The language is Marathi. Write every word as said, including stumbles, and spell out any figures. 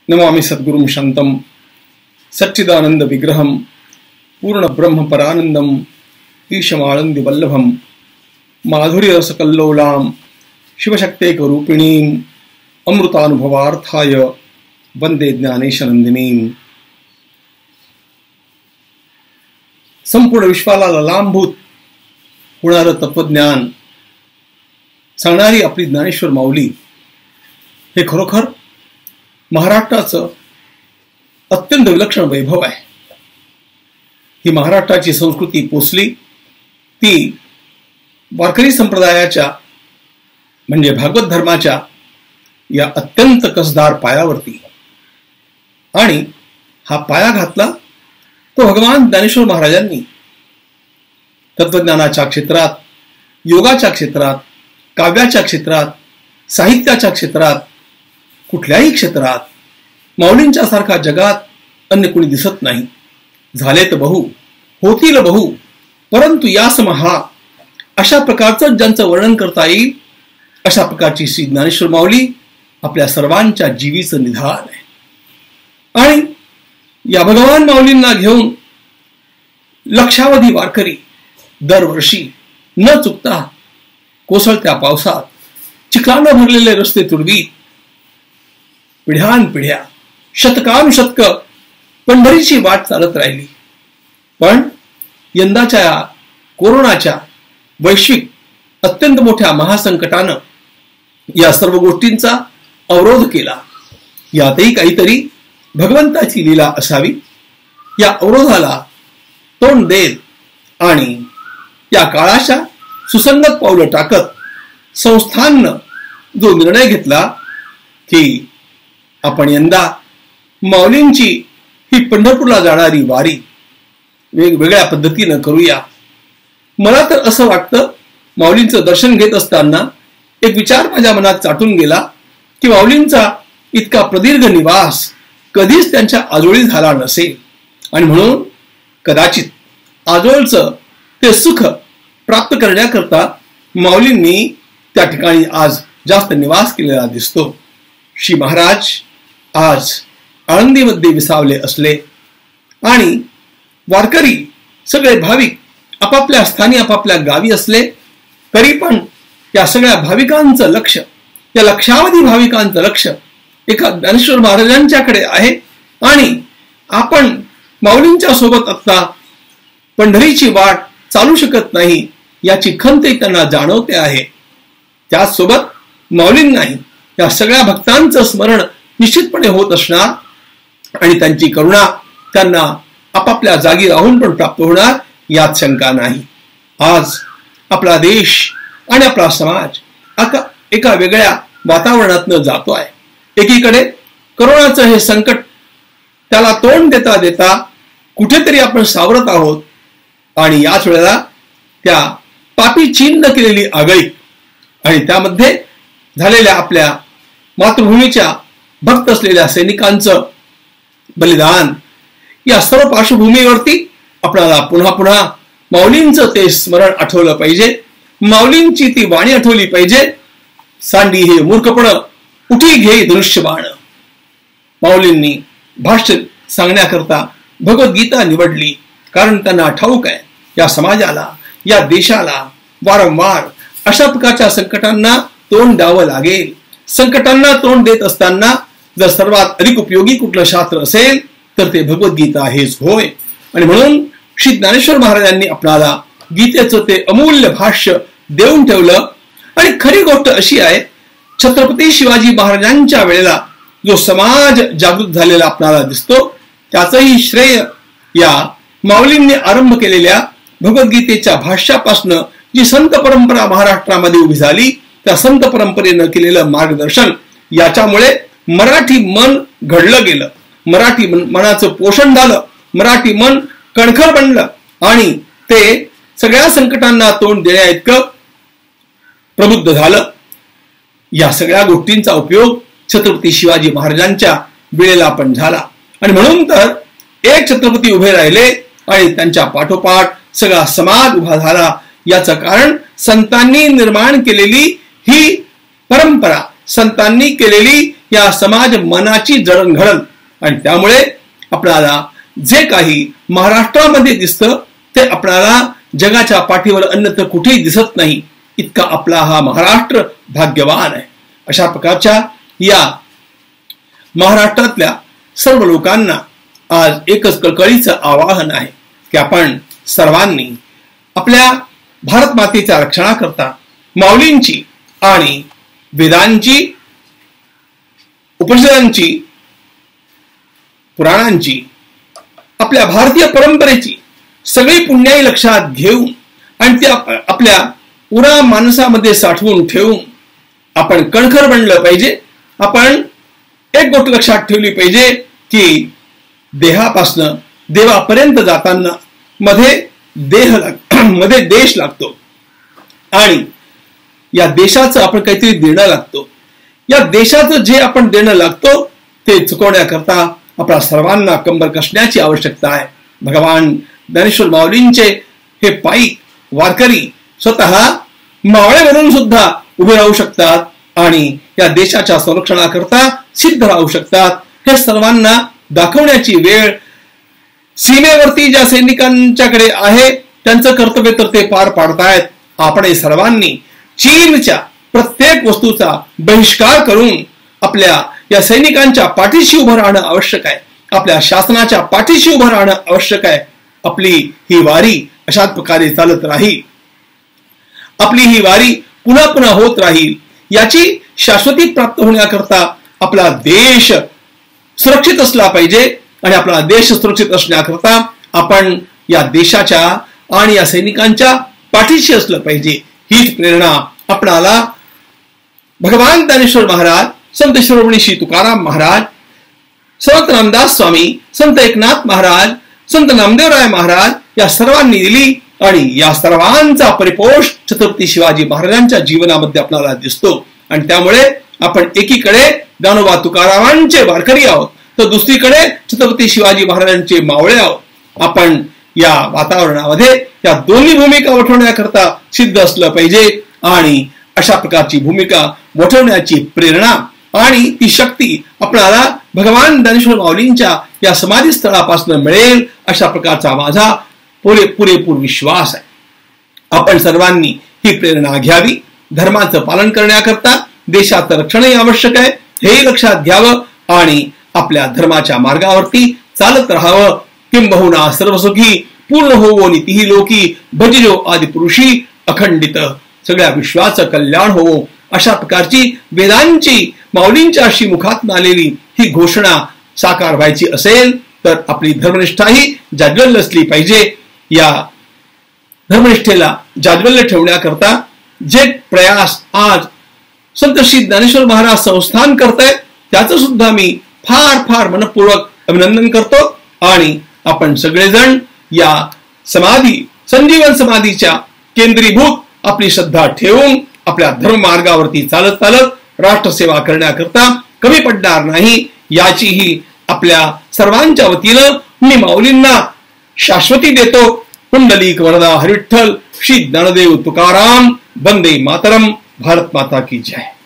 नमामि सद्गुरुं शांतं सच्चिदानंद विग्रहं पूर्ण ब्रह्म परानंदम ईशमानंदी वल्लभम माधुर्य रसकल्लोलां शिवशक्तेक रूपिणीं अमृतानुभवार्थाय वंदे ज्ञानेशनंदिनीं। संपूर्ण विश्वाला ललांभूत होणारं तत्वज्ञान सांगणारी आपली ज्ञानेश्वर माऊली हे खरोखर महाराष्ट्राचं अत्यंत विलक्षण वैभव आहे। ही महाराष्ट्राची संस्कृती पोचली ती वारकरी संप्रदायाच्या म्हणजे भागवत धर्माच्या या अत्यंत कसदार पायावरती, आणि हा पाया घातला तो भगवान ज्ञानेश्वर महाराजांनी तत्वज्ञानाच्या क्षेत्रात, योगाच्या क्षेत्रात, काव्याच्या क्षेत्रात, साहित्याच्या क्षेत्रात, कुठल्याही क्षेत्रात माऊलींच्या सारखा जगात अन्य कोणी दिसत नाही। झालेत बहु, होतील बहु, परंतु यासमहा अशा प्रकारचं ज्यांचं वर्णन करता येईल अशा प्रकारची श्री ज्ञानेश्वर माऊली आपल्या सर्वांच्या जीवीचं निधान आहे। आणि या भगवान माऊलींना घेऊन लक्षावधी वारकरी दरवर्षी न चुकता कोसळत्या पावसात चिखलानं भरलेले रस्ते तुडवीत पिढ्यान पिढ्या शतकानुशतक पंढरीची वाट चालत राहिली। पण यंदाच्या या कोरोनाच्या वैश्विक अत्यंत मोठ्या महासंकटानं या सर्व गोष्टींचा अवरोध केला। यातही काहीतरी भगवंताची लीला असावी। या अवरोधाला तोंड देत आणि या काळाच्या सुसंगत पावलं टाकत संस्थाननं जो निर्णय घेतला की आपण यंदा माऊलींची ही पंढरपूरला जाणारी वारी वेगवेगळ्या पद्धतीनं करूया। मला तर असं वाटतं, माऊलींचं दर्शन घेत असताना एक विचार माझ्या मनात चाटून गेला की माऊलींचा इतका प्रदीर्घ निवास कधीच त्यांच्या आजोळी झाला नसेल, आणि म्हणून कदाचित आजोळचं ते सुख प्राप्त करण्याकरता माऊलींनी त्या ठिकाणी आज जास्त निवास केलेला दिसतो। श्री महाराज आज आळंदीमध्ये विसावले असले आणि वारकरी सगळे भाविक आपापल्या स्थानी आपापल्या गावी असले तरी पण या सगळ्या भाविकांचं लक्ष, या लक्षावधी भाविकांचं लक्ष एका ज्ञानेश्वर महाराजांच्याकडे आहे। आणि आपण माऊलींच्या सोबत आता पंढरीची वाट चालू शकत नाही याची खंत त्यांना जाणवते आहे। त्याचसोबत माऊलींनाही या सगळ्या भक्तांचं स्मरण निश्चितपणे होत असणार आणि त्यांची करुणा त्यांना आपापल्या जागी राहून पण प्राप्त होणार यात शंका नाही। आज आपला देश आणि आपला समाज आता एका वेगळ्या वातावरणातनं जातो आहे। एकीकडे करोनाचं हे संकट, त्याला तोंड देता देता कुठेतरी आपण सावरत आहोत, आणि याच वेळेला त्या पापी चीननं केलेली आगळीक आणि त्यामध्ये झालेल्या आपल्या मातृभूमीच्या भक्त असलेल्या सैनिकांचं बलिदान, या सर्व पार्श्वभूमीवरती आपल्याला पुन्हा पुन्हा माऊलींचं ते स्मरण आठवलं पाहिजे, माऊलींची ती वाणी आठवली पाहिजे। सांडी हे मूर्खपण, उठी घे धनुष्यबाण। माऊलींनी भाष्य सांगण्याकरता भगवद्गीता निवडली कारण त्यांना ठाऊक आहे या समाजाला, या देशाला वारंवार अशा प्रकारच्या संकटांना तोंड द्यावं लागेल। संकटांना तोंड देत असताना जर सर्वात अधिक उपयोगी कुठलं शास्त्र असेल तर ते भगवद्गीता हेच होय। आणि म्हणून श्री ज्ञानेश्वर महाराजांनी आपल्याला गीतेचं ते अमूल्य भाष्य देऊन ठेवलं। आणि खरी गोष्ट अशी आहे, छत्रपती शिवाजी महाराजांच्या वेळेला जो समाज जागृत झालेला आपल्याला दिसतो त्याचंही श्रेय या माऊलींनी आरंभ केलेल्या भगवद्गीतेच्या भाष्यापासनं जी संत परंपरा महाराष्ट्रामध्ये उभी झाली त्या संत परंपरेनं केलेलं मार्गदर्शन, याच्यामुळे मराठी मन घडलं गेलं, मराठी मनाचं पोषण झालं, मराठी मन कणखर बनलं आणि ते सगळ्या संकटांना तोंड देण्या इतकं प्रबुद्ध झालं। या सगळ्या गोष्टींचा उपयोग छत्रपती शिवाजी महाराजांच्या वेळेला पण झाला, आणि म्हणून तर एक छत्रपती उभे राहिले आणि त्यांच्या पाठोपाठ सगळा समाज उभा झाला। याचं कारण संतांनी निर्माण केलेली ही परंपरा, संतांनी केलेली या समाज मनाची जडणघडण, आणि त्यामुळे आपल्याला जे काही महाराष्ट्रामध्ये दिसतं ते आपल्याला जगाच्या पाठीवर अन्यत्र कुठेही दिसत नाही. इतका आपला हा महाराष्ट्र भाग्यवान आहे. अशा प्रकारच्या या महाराष्ट्रातल्या सर्व लोकांना आज एकच कळकळीचं आवाहन आहे की आपण सर्वांनी आपल्या भारत मातेच्या रक्षणाकरता माऊलींची आणि वेदांची, उपनिषदांची, पुराणांची, आपल्या भारतीय परंपरेची सगळी पुण्याई लक्षात घेऊन आणि त्या आपल्या उरा मानसामध्ये साठवून ठेवून आपण कणखर बनलं पाहिजे. आपण एक गोष्ट लक्षात ठेवली पाहिजे की देहापासनं देवापर्यंत जाताना मध्ये देह मध्ये देश लागतो आणि या देशाचं आपण काहीतरी देणं लागतो. या देशाचं जे आपण देणं लागतो ते चुकवण्याकरता आपल्या सर्वांना कंबर कसण्याची आवश्यकता आहे. भगवान ज्ञानेश्वर माऊलींचे हे पायी वारकरी स्वतः मावळे म्हणून सुद्धा उभे राहू शकतात आणि या देशाच्या संरक्षणाकरता सिद्ध राहू शकतात. हे सर्वांना दाखवण्याची वेळ सीमेवरती ज्या सैनिकांच्याकडे आहे त्यांचं कर्तव्य तर ते पार पाडतायत. आपण सर्वांनी चीनच्या प्रत्येक वस्तूचा बहिष्कार करून आपल्या या सैनिकांच्या पाठीशी उभं राहणं आवश्यक आहे. आपल्या शासनाच्या पाठीशी उभं राहणं आवश्यक आहे. आपली ही वारी अशाच प्रकारे चालत राहील. आपली ही वारी पुन्हा पुन्हा होत राहील. याची शाश्वती प्राप्त होण्याकरता आपला देश सुरक्षित असला पाहिजे आणि आपला देश सुरक्षित असण्याकरता आपण या देशाच्या आणि या सैनिकांच्या पाठीशी असलं पाहिजे. हीच प्रेरणा आपणाला भगवान ज्ञानेश्वर महाराज, संत शिरोमणी श्री तुकाराम महाराज, संत रामदास स्वामी, संत एकनाथ महाराज, संत नामदेवराय महाराज या सर्वांनी दिली आणि या सर्वांचा परिपोष छत्रपती शिवाजी महाराजांच्या जीवनामध्ये आपल्याला दिसतो. आणि त्यामुळे आपण एकीकडे ज्ञानोबा तुकारामांचे वारकरी आहोत तर दुसरीकडे छत्रपती शिवाजी महाराजांचे मावळे आहोत. आपण या वातावरणामध्ये या दोन्ही भूमिका वठवण्याकरता सिद्ध असलं पाहिजे आणि अशा प्रकारची भूमिका वठवण्याची प्रेरणा आणि ती शक्ती आपल्याला भगवान ज्ञानेश्वर माऊलींच्या या समाधी स्थळापासून मिळेल अशा प्रकारचा माझा पुरे पुरेपूर विश्वास आहे. आपण सर्वांनी ही प्रेरणा घ्यावी. धर्माचं पालन करण्याकरता देशाचं रक्षणही आवश्यक आहे हेही लक्षात घ्यावं आणि आपल्या धर्माच्या मार्गावरती चालत राहावं. किंबहुना सर्वसुखी पूर्ण होवो नितीही लोकी भजिजो आदि पुरुषी अखंडित. सगळ्या विश्वाचं कल्याण होवो अशा प्रकारची वेदांची माऊलींच्या अशी मुखात आलेली ही घोषणा साकार व्हायची असेल तर आपली धर्मनिष्ठाही जाज्वल्य असली पाहिजे. या धर्मनिष्ठेला जाज्वल्य ठेवण्याकरता जे प्रयास आज संत श्री ज्ञानेश्वर महाराज संस्थान करतायत त्याचं सुद्धा मी फार फार मनपूर्वक अभिनंदन करतो. आणि आपण सगळेजण या समाधी संजीवन समाधीच्या केंद्रीभूत आपली श्रद्धा ठेवून आपल्या धर्म मार्गावरती चालत चालत राष्ट्रसेवा करण्याकरता कमी पडणार नाही याचीही आपल्या सर्वांच्या वतीनं मी माऊलींना शाश्वती देतो. कुंडलिक वरदा हरिविठ्ठल. श्री ज्ञानदेव तुकाराम. वंदे मातरम. भारत माता की जय.